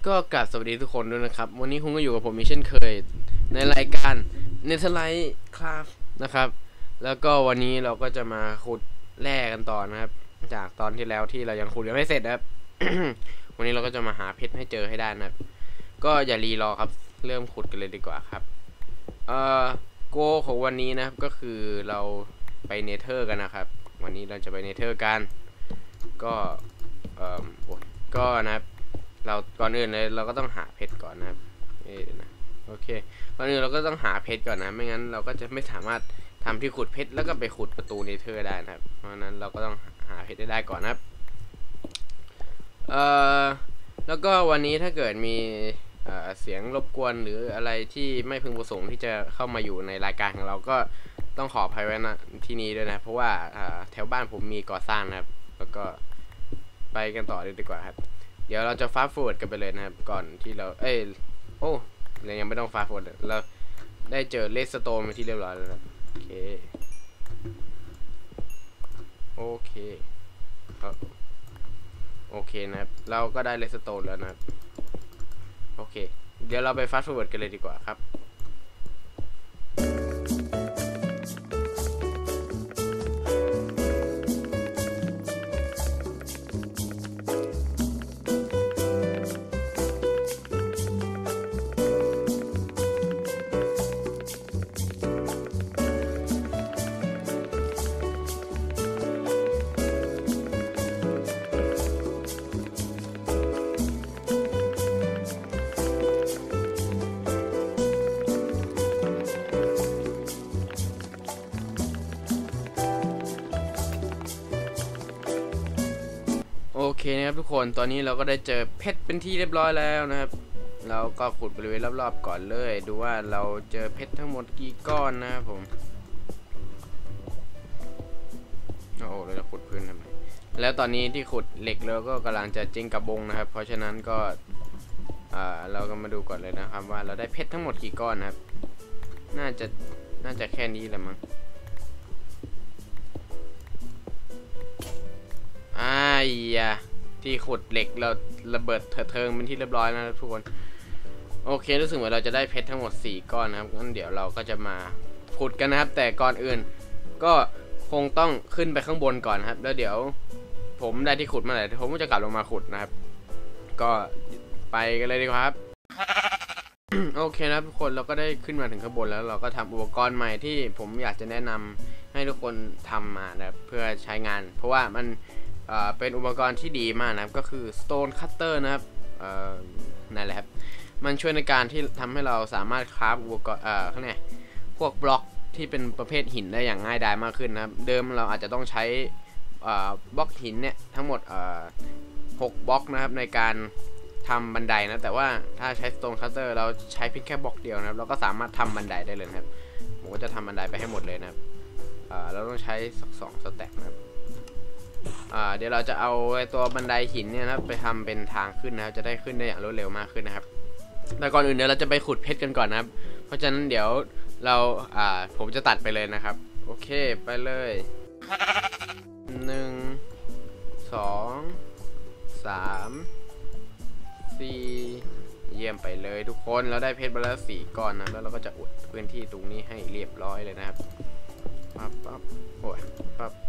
ก็กราบสวัสดีทุกคนด้วยนะครับวันนี้คุณก็อยู่กับผมอีกเช่นเคยในรายการ Netherite Craft นะครับแล้วก็วันนี้เราก็จะมาขุดแร่กันต่อนะครับจากตอนที่แล้วที่เรายังขุดยังไม่เสร็จนะครับ วันนี้เราก็จะมาหาเพชรให้เจอให้ได้นะครับก็อย่ารีรอครับเริ่มขุดกันเลยดีกว่าครับโกของวันนี้นะครับก็คือเราไปเนเธอร์กันนะครับวันนี้เราจะไปเนเธอร์กันก็ก็นะครับเราก่อนอื่นเลยเราก็ต้องหาเพชรก่อนนะครับนะโอเคก่อนอื่นเราก็ต้องหาเพชรก่อนนะไม่งั้นเราก็จะไม่สามารถทำที่ขุดเพชรแล้วก็ไปขุดประตูเนเธอร์ได้นะครับเพราะนั้นเราก็ต้องหาเพชรได้ก่อนนะครับแล้วก็วันนี้ถ้าเกิดมีเสียงรบกวนหรืออะไรที่ไม่พึงประสงค์ที่จะเข้ามาอยู่ในรายการของเราก็ต้องขออภัยไว้นะที่นี้ด้วยนะเพราะว่าแถวบ้านผมมีก่อสร้างนะครับแล้วก็ไปกันต่อเลยดีกว่าครับเดี๋ยวเราจะฟาสต์ฟอร์เวิร์ดกันไปเลยนะครับก่อนที่เราเรายังไม่ต้องฟาสต์ฟอร์เวิร์ดเราได้เจอเลสโตนมาที่เรียบร้อยแล้วนะโอเคโอเคนะครับเราก็ได้เลสโตนแล้วนะครับโอเคเดี๋ยวเราไปฟาสต์ฟอร์เวิร์ดกันเลยดีกว่าครับโอเคนะครับทุกคนตอนนี้เราก็ได้เจอเพชรเป็นที่เรียบร้อยแล้วนะครับเราก็ขุดบริเวณรอบๆก่อนเลยดูว่าเราเจอเพชรทั้งหมดกี่ก้อนนะครับผมเราจะขุดพื้นทำไมแล้วตอนนี้ที่ขุดเหล็กเราก็กำลังจะจิ้งกระบงนะครับเพราะฉะนั้นก็เราก็มาดูก่อนเลยนะครับว่าเราได้เพชรทั้งหมดกี่ก้อนนะครับน่าจะแค่นี้แหละมั้งที่ขุดเหล็กเราระเบิดเถิดเทิงเป็นที่เรียบร้อยแล้วนะทุกคนโอเครู้สึกว่าเราจะได้เพชรทั้งหมด4ก้อนนะครับงั้นเดี๋ยวเราก็จะมาขุดกันนะครับแต่ก่อนอื่นก็คงต้องขึ้นไปข้างบนก่อนครับแล้วเดี๋ยวผมได้ที่ขุดมาแล้วผมก็จะกลับลงมาขุดนะครับก็ไปกันเลยดีกว่าครับ โอเคนะทุกคนเราก็ได้ขึ้นมาถึงข้างบนแล้วเราก็ทำอุปกรณ์ใหม่ที่ผมอยากจะแนะนำให้ทุกคนทำมานะครับเพื่อใช้งานเพราะว่ามันเป็นอุปกรณ์ที่ดีมากนะครับก็คือ Stone Cutter นะครับนั่นแหละครับมันช่วยในการที่ทำให้เราสามารถคราฟอุปกรณ์ข้างในพวกบล็อกที่เป็นประเภทหินได้อย่างง่ายดายมากขึ้นนะครับเดิมเราอาจจะต้องใช้บล็อกหินเนี่ยทั้งหมด6บล็อกนะครับในการทำบันไดนะแต่ว่าถ้าใช้ Stone Cutter เราใช้เพียงแค่บล็อกเดียวนะครับเราก็สามารถทำบันไดได้เลยนะครับผมก็จะทำบันไดไปให้หมดเลยนะครับเราต้องใช้สัก2สแต็กนะครับเดี๋ยวเราจะเอาตัวบันไดหินเนี่ยนะไปทำเป็นทางขึ้นนะครับจะได้ขึ้นได้อย่างรวดเร็วมากขึ้นนะครับแต่ก่อนอื่นเดี๋ยวเราจะไปขุดเพชรกันก่อนนะครับเพราะฉะนั้นเดี๋ยวเราผมจะตัดไปเลยนะครับโอเคไปเลย1 2 3 4เยี่ยมไปเลยทุกคนเราได้เพชรมาแล้ว4ก้อนนะแล้วเราก็จะอุดพื้นที่ตรงนี้ให้เรียบร้อยเลยนะครับปั๊บโอ้ยปั๊บ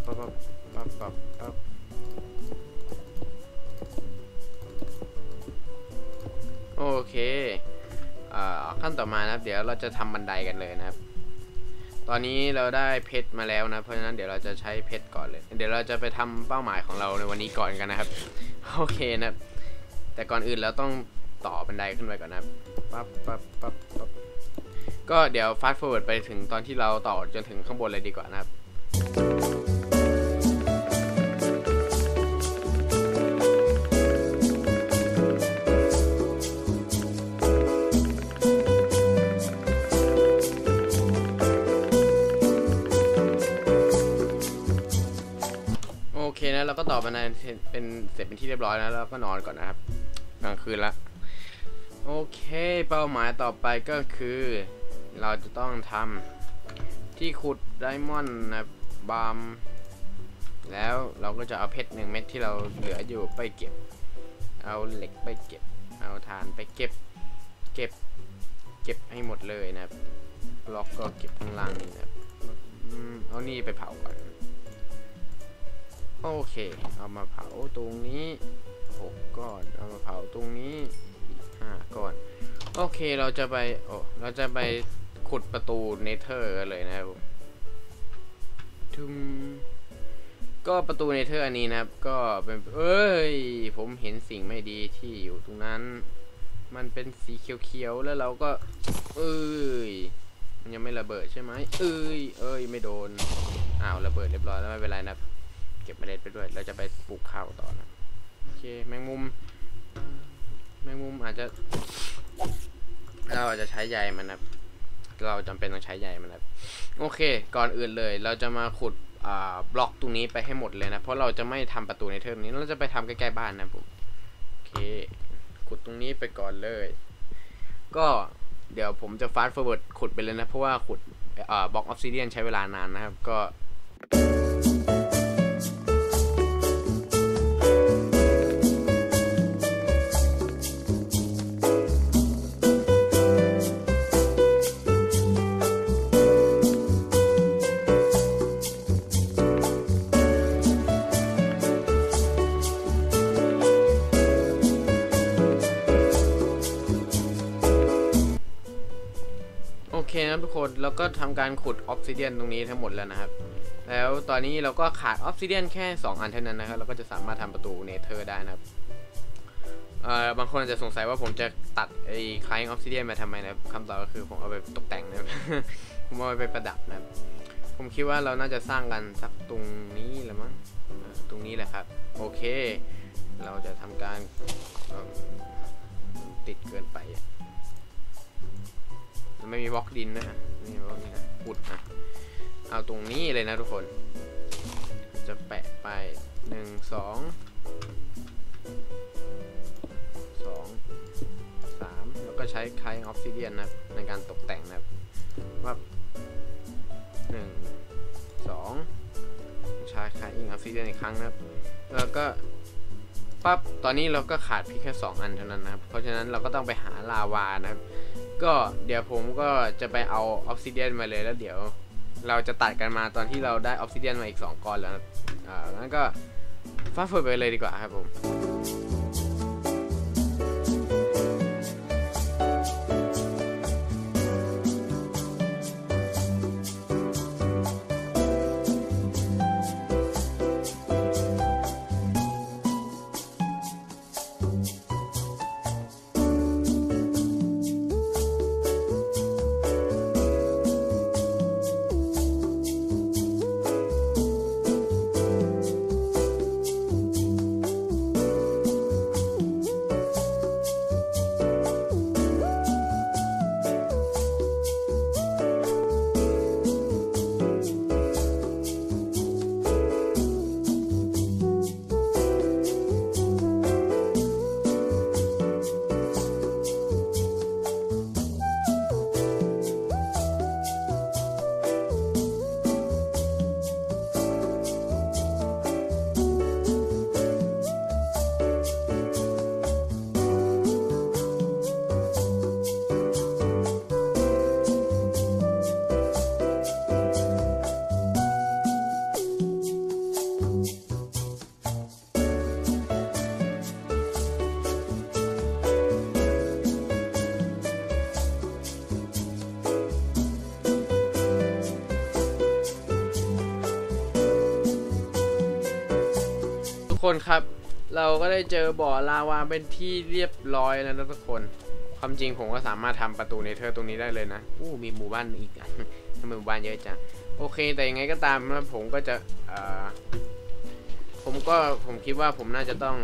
โอเคขั้นต่อมานะครับเดี๋ยวเราจะทำบันไดกันเลยนะครับตอนนี้เราได้เพชรมาแล้วนะเพราะฉะนั้นเดี๋ยวเราจะใช้เพชรก่อนเลยเดี๋ยวเราจะไปทำเป้าหมายของเราในวันนี้ก่อนกันนะครับโอเคนะแต่ก่อนอื่นเราต้องต่อบันไดขึ้นไปก่อนนะครับปั๊บก็เดี๋ยวฟาสต์ฟอร์เวิร์ดไปถึงตอนที่เราต่อจนถึงข้างบนเลยดีกว่านะครับโอเคนะเราก็ต่อบันไดเป็นเสร็จเป็นที่เรียบร้อยแล้วเราก็นอนก่อนนะครับกลางคืนละโอเคเป้าหมายต่อไปก็คือเราจะต้องทำที่ขุดไดมอนด์นะบาร์มแล้วเราก็จะเอาเพชร1 เม็ดที่เราเหลืออยู่ไปเก็บเอาเหล็กไปเก็บเอาถ่านไปเก็บให้หมดเลยนะครับบล็อกก็เก็บข้างล่างนี่นะครับเอานี่ไปเผาก่อนโอเคเอามาเผาตรงนี้6 ก้อนเอามาเผาตรงนี้อีก5 ก้อนโอเคเราจะไปขุดประตูเนเธอร์เลยนะครับก็ประตูเนเธอร์อันนี้นะครับก็เป็นผมเห็นสิ่งไม่ดีที่อยู่ตรงนั้นมันเป็นสีเขียวๆแล้วเราก็มันยังไม่ระเบิดใช่ไหมไม่โดนระเบิดเรียบร้อยแล้วไม่เป็นไรนะเก็บเมล็ดไปด้วยเราจะไปปลูกข้าวต่อนะโอเคแมงมุมอาจจะเราอาจจะใช้ใยมันนะเราจำเป็นต้องใช้ใยมันนะโอเคก่อนอื่นเลยเราจะมาขุดบล็อกตรงนี้ไปให้หมดเลยนะเพราะเราจะไม่ทำประตูในเทอมนี้เราจะไปทำใกล้ๆบ้านนะผมโอเคขุดตรงนี้ไปก่อนเลยก็เดี๋ยวผมจะฟาสต์ฟอร์เวิร์ดขุดไปเลยนะเพราะว่าขุดบล็อกออฟซิเดียนใช้เวลานานนะครับก็โอเคนะทุกคนแล้วก็ทำการขุดออฟซิเดียนตรงนี้ทั้งหมดแล้วนะครับแล้วตอนนี้เราก็ขาดออฟซิเดียนแค่2 อันเท่านั้นนะครับเราก็จะสามารถทำประตูเนเธอร์ได้นะครับบางคนอาจจะสงสัยว่าผมจะตัดไอ้คล้ายออฟซิเดียนมาทำไมนะครับคำตอบก็คือผมเอาไปตกแต่งนะครับ ผมเอาไปประดับนะครับผมคิดว่าเราน่าจะสร้างกันสักตรงนี้แหละมั้งตรงนี้แหละครับโอเคเราจะทำการติดเกินไปไม่มีบล็อกดินนะนี่บล็อกดินนะขุดนะเอาตรงนี้เลยนะทุกคนจะแปะไป1 2 3แล้วก็ใช้ไคลออฟซิเดียนนะในการตกแต่งนะครับว่า1 2ใช้ไคลออฟซิเดียนอีกครั้งนะครับแล้วก็ปั๊บตอนนี้เราก็ขาดเพียงแค่2 อันเท่านั้นนะครับเพราะฉะนั้นเราก็ต้องไปหาลาวานะครับก็เดี๋ยวผมก็จะไปเอาออฟซิเดียนมาเลยแล้วเดี๋ยวเราจะตัดกันมาตอนที่เราได้ออฟซิเดียนมาอีก2 ก้อนแล้วนะงั้นก็ฟาดเฟิร์สไปเลยดีกว่าครับผม คนครับเราก็ได้เจอบ่อลาวาเป็นที่เรียบร้อยแล้วนะทุกคนความจริงผมก็สามารถทำประตูเนเธอร์ตรงนี้ได้เลยนะมีหมู่บ้านอีกทำไมหมู่บ้านเยอะจังโอเคแต่ยังไงก็ตามนะผมก็จะผมคิดว่าผมน่าจะต้อง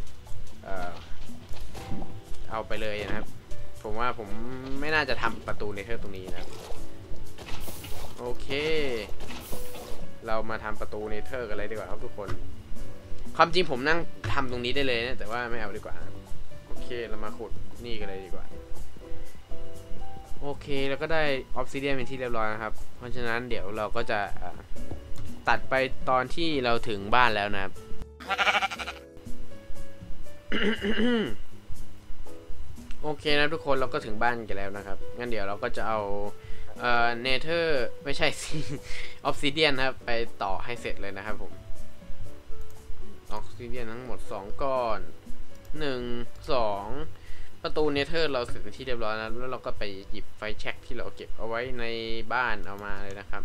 เอาไปเลยนะครับผมว่าผมไม่น่าจะทำประตูเนเธอร์ตรงนี้นะโอเคเรามาทำประตูเนเธอร์กันเลยดีกว่าครับทุกคนความจริงผมนั่งทำตรงนี้ได้เลยนะแต่ว่าไม่เอาดีกว่าโอเคเรามาขุดนี่กันเลยดีกว่าโอเคแล้วก็ได้ออฟซิเดียนเป็นที่เรียบร้อยนะครับเพราะฉะนั้นเดี๋ยวเราก็จะตัดไปตอนที่เราถึงบ้านแล้วนะครับโอเคนะทุกคนเราก็ถึงบ้านกันแล้วนะครับงั้นเดี๋ยวเราก็จะเอาเนเธอร์ไม่ใช่สิ ออฟซิเดียนครับไปต่อให้เสร็จเลยนะครับผมออฟซิเดียนทั้งหมด2ก้อน1 2ประตูเนเธอร์เราเสร็จเป็นที่เรียบร้อยแล้วเราก็ไปหยิบไฟแช็กที่เราเก็บเอาไว้ในบ้านเอามาเลยนะครับ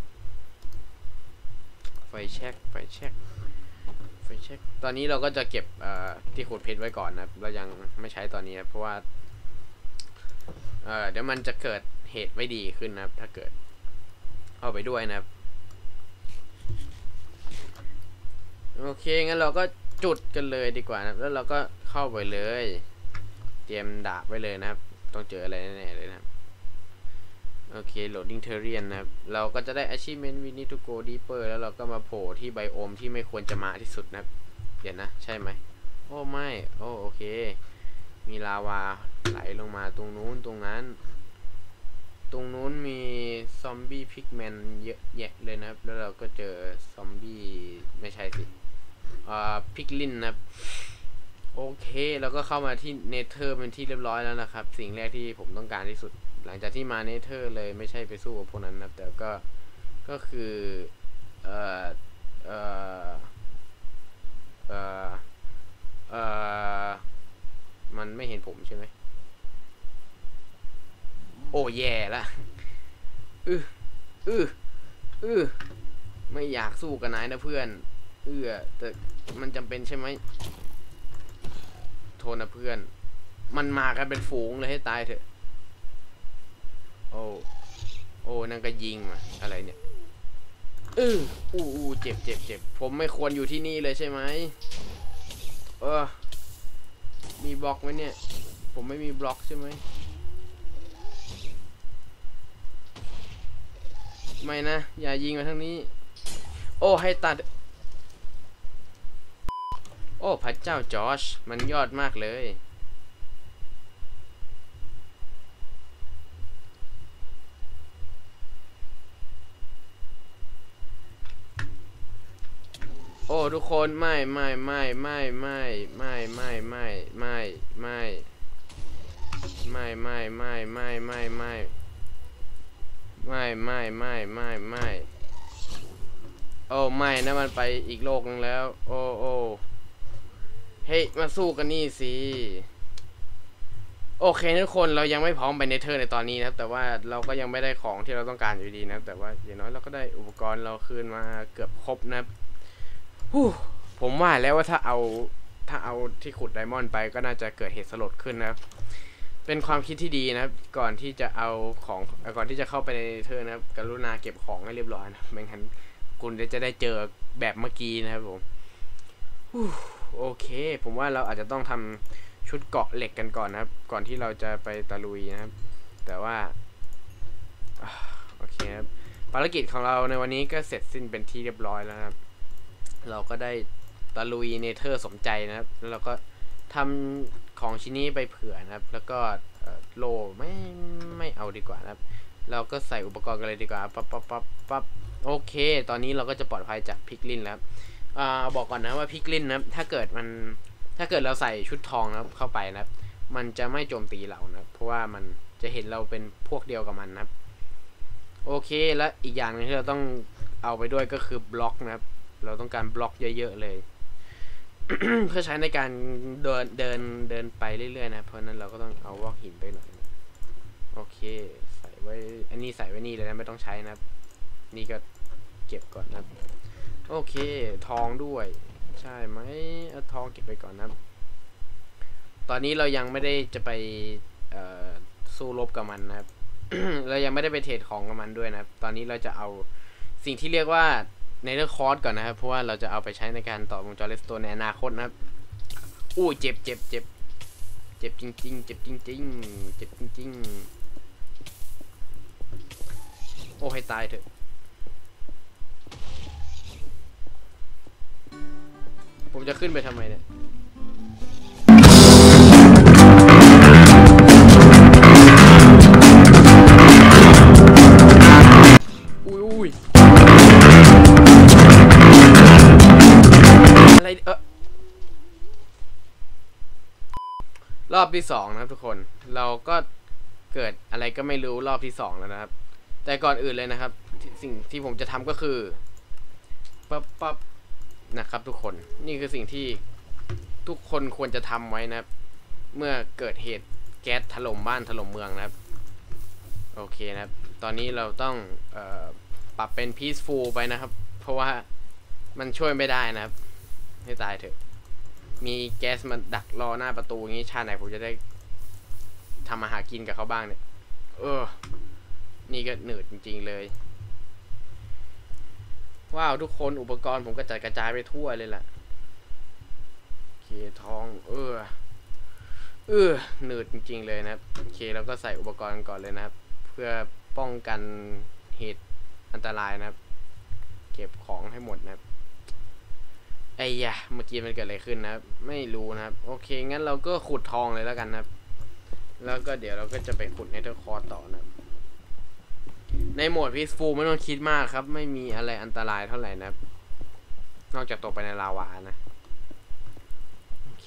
ไฟแช็กตอนนี้เราก็จะเก็บที่ขุดเพชรไว้ก่อนนะเรายังไม่ใช้ตอนนี้นะเพราะว่าเดี๋ยวมันจะเกิดเหตุไม่ดีขึ้นนะครับถ้าเกิดเอาไปด้วยนะครับโอเคงั้นเราก็จุดกันเลยดีกว่านะแล้วเราก็เข้าไปเลยเตรียมดาบไว้เลยนะครับต้องเจออะไรแน่ๆเลยนะครับโอเค loading terrain นะครับเราก็จะได้ achievement we need to go deeper แล้วเราก็มาโผล่ที่ไบโอมที่ไม่ควรจะมาที่สุดนะครับเดี๋ยวนะใช่ไหมโอ้ไม่โอเคมีลาวาไหลลงมาตรงนู้นตรงนั้นตรงนู้นมีซอมบี้พิกแมนเยอะแยะเลยนะครับแล้วเราก็เจอซอมบี้ไม่ใช่สิพิกลินนะครับโอเคแล้วก็เข้ามาที่เนเธอร์เป็นที่เรียบร้อยแล้วนะครับสิ่งแรกที่ผมต้องการที่สุดหลังจากที่มาเนเธอร์เลยไม่ใช่ไปสู้กับพวกนั้นนะแต่ก็คือมันไม่เห็นผมใช่ไหมโอ้แย่ละไม่อยากสู้กับนายนะเพื่อนแต่มันจำเป็นใช่ไหมโทษนะเพื่อนมันมากันเป็นฝูงเลยให้ตายเถอะโอ้นั่นก็ยิงมาอะไรเนี่ยเจ็บผมไม่ควรอยู่ที่นี่เลยใช่ไหมมีบล็อกไหมเนี่ยผมไม่มีบล็อกใช่ไหมไม่นะอย่ายิงมาทางนี้โอ้ให้ตัดโอ้พระเจ้าจอร์จมันยอดมากเลยโอ้ทุกคนไม่โอ้ไม่นะมันไปอีกโลกนึงแล้วโอ้เฮ้ยมาสู้กันนี่สิโอเคทุกคนเรายังไม่พร้อมไปเนเธอร์ในตอนนี้นะครับแต่ว่าเราก็ยังไม่ได้ของที่เราต้องการอยู่ดีนะแต่ว่าอย่างน้อยเราก็ได้อุปกรณ์เราคืนมาเกือบครบนะครับผมว่าแล้วว่าถ้าเอาที่ขุดไดมอนด์ไปก็น่าจะเกิดเหตุสลดขึ้นนะครับเป็นความคิดที่ดีนะครับก่อนที่จะเข้าไปในเธอนะครับกรุณาเก็บของให้เรียบร้อยนะไม่งั้นคุณจะได้เจอแบบเมื่อกี้นะครับผมโอเคผมว่าเราอาจจะต้องทำชุดเกราะเหล็กกันก่อนนะครับก่อนที่เราจะไปตะลุยนะครับแต่ว่าโอเคครับภารกิจของเราในวันนี้ก็เสร็จสิ้นเป็นที่เรียบร้อยแล้วครับเราก็ได้ตะลุยเนเธอร์สมใจนะครับแล้วเราก็ทำของชิ้นนี้ไปเผื่อนะครับแล้วก็โลไม่เอาดีกว่านะครับเราก็ใส่อุปกรณ์กันเลยดีกว่าปั๊บโอเคตอนนี้เราก็จะปลอดภัยจากพิกลินแล้วบอกก่อนนะว่าพิกลินนะครับถ้าเกิดเราใส่ชุดทองนะครับเข้าไปนะครับมันจะไม่โจมตีเรานะเพราะว่ามันจะเห็นเราเป็นพวกเดียวกับมันนะครับโอเคและอีกอย่างนึงที่เราต้องเอาไปด้วยก็คือบล็อกนะครับเราต้องการบล็อกเยอะๆเลย เพื่อใช้ในการเดินไปเรื่อยๆนะเพราะนั้นเราก็ต้องเอาบล็อกหินไปหน่อยโอเคใส่ไว้อันนี้ใส่ไว้นี่เลยนะไม่ต้องใช้นะครับนี่ก็เก็บก่อนนะครับโอเคทองด้วยใช่ไหมเอาทองเก็บไปก่อนนะครับตอนนี้เรายังไม่ได้จะไปสู้รบกับมันนะครับ เรายังไม่ได้ไปเทรดของกับมันด้วยนะครับตอนนี้เราจะเอาสิ่งที่เรียกว่าในเรื่องคอร์สก่อนนะครับเพราะว่าเราจะเอาไปใช้ในการต่อวงจรเลสโตนในอนาคตนะครับอู้เจ็บจริงโอ้ให้ตายเถอะผมจะขึ้นไปทำไมเนี่ยอุ้ยอะไรรอบที่2นะครับทุกคนเราก็เกิดอะไรก็ไม่รู้รอบที่2แล้วนะครับแต่ก่อนอื่นเลยนะครับสิ่งที่ผมจะทำก็คือปั๊บนะครับทุกคนนี่คือสิ่งที่ทุกคนควรจะทำไว้นะครับเมื่อเกิดเหตุแก๊สถล่มบ้านถล่มเมืองนะครับโอเคนะครับตอนนี้เราต้องปรับเป็น peaceful ไปนะครับเพราะว่ามันช่วยไม่ได้นะครับให้ตายเถอะมีแก๊สมาดักรอหน้าประตูอย่างนี้ชาติไหนผมจะได้ทำอาหารกินกับเขาบ้างเนี่ยนี่ก็หนืดจริงๆเลยว้าวทุกคนอุปกรณ์ผมก็จัดกระจายไปทั่วเลยล่ะโอเคทองหนืดจริงๆเลยนะครับโอเคเราก็ใส่อุปกรณ์ก่อนเลยนะครับเพื่อป้องกันเหตุอันตรายนะครับเก็บของให้หมดนะครับไอ้ยะเมื่อกี้มันเกิดอะไรขึ้นนะครับไม่รู้นะครับโอเคงั้นเราก็ขุดทองเลยแล้วกันนะครับแล้วก็เดี๋ยวเราก็จะไปขุดเนเธอร์คอร์ต่อนะครับในโหมด peaceful ไม่ต้องคิดมากครับไม่มีอะไรอันตรายเท่าไหร่นะครับนอกจากตกไปในลาวานะโอเค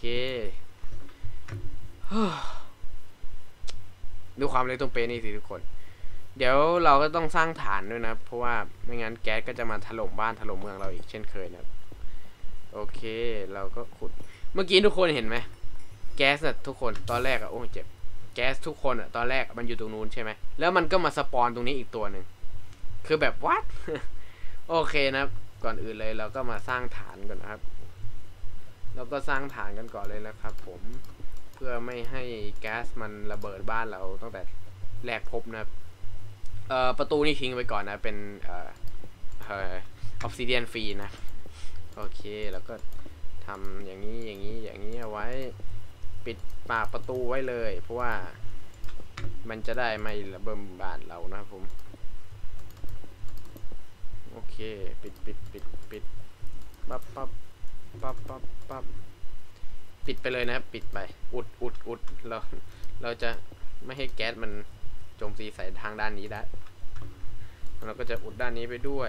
ดูความเล็กตรงเป๊ะนี่สิทุกคนเดี๋ยวเราก็ต้องสร้างฐานด้วยนะเพราะว่าไม่งั้นแก๊สก็จะมาถล่มบ้านถล่มเมืองเราอีกเช่นเคยนะครับโอเคเราก็ขุดเมื่อกี้ทุกคนเห็นไหมแก๊สน่ะทุกคนตอนแรกอะโอ้เจ็บแก๊สทุกคนอะตอนแรกมันอยู่ตรงนู้นใช่ไหมแล้วมันก็มาสปอนตรงนี้อีกตัวหนึ่งคือแบบวัด โอเคนะครับก่อนอื่นเลยเราก็มาสร้างฐานก่อนนะครับเราก็สร้างฐานกันก่อนเลยนะครับผมเพื่อไม่ให้แก๊สมันระเบิดบ้านเราตั้งแต่แรกพบนะครับประตูนี่ทิ้งไว้ก่อนนะเป็นออฟซิเดียนฟรีนะโอเคแล้วก็ทำอย่างนี้เอาไว้ปิดปากประตูไว้เลยเพราะว่ามันจะได้ไม่ระเบิดบ้านเรานะครับผมโอเคปิดปั๊บปิดไปเลยนะครับปิดไปอุดเราจะไม่ให้แก๊สมันโจมตีใส่ทางด้านนี้ได้เราก็จะอุดด้านนี้ไปด้วย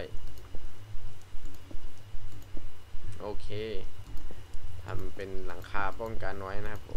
โอเคทำเป็นหลังคาป้องกันไว้นะครับผม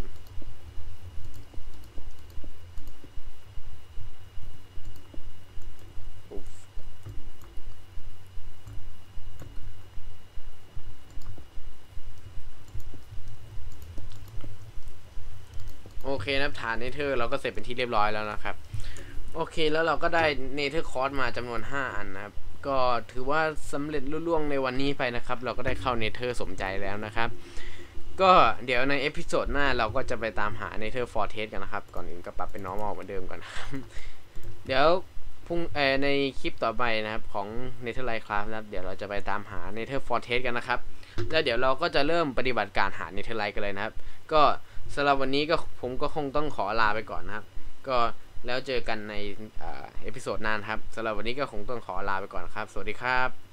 โอเคนะครับฐานเนเธอร์เราก็เสร็จเป็นที่เรียบร้อยแล้วนะครับโอเคแล้วเราก็ได้เนเธอร์คอร์สมาจำนวน5อันนะครับก็ถือว่าสำเร็จลุล่วงในวันนี้ไปนะครับเราก็ได้เข้าเนเธอร์สมใจแล้วนะครับก็เดี๋ยวในเอพิโซดหน้าเราก็จะไปตามหาเนเธอร์ฟอร์เทสกันนะครับก่อนอื่นก็ปรับเป็น normal เหมือนเดิมก่อนครับเดี๋ยวในคลิปต่อไปนะครับของเนเธอร์ไลท์คราฟนะครับเดี๋ยวเราจะไปตามหาเนเธอร์ฟอร์เทสกันนะครับแล้วเดี๋ยวเราก็จะเริ่มปฏิบัติการหาเนเธอร์ไลท์กันเลยนะครับก็สำหรับวันนี้ก็ผมก็คงต้องขอลาไปก่อนนะครับก็แล้วเจอกันในเอพิโซดหน้าครับสำหรับวันนี้ก็คงต้องขอลาไปก่อนครับสวัสดีครับ